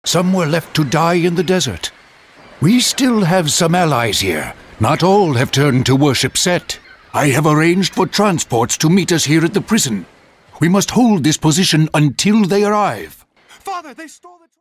Some were left to die in the desert. We still have some allies here. Not all have turned to worship Set. I have arranged for transports to meet us here at the prison. We must hold this position until they arrive. Father, they stole the...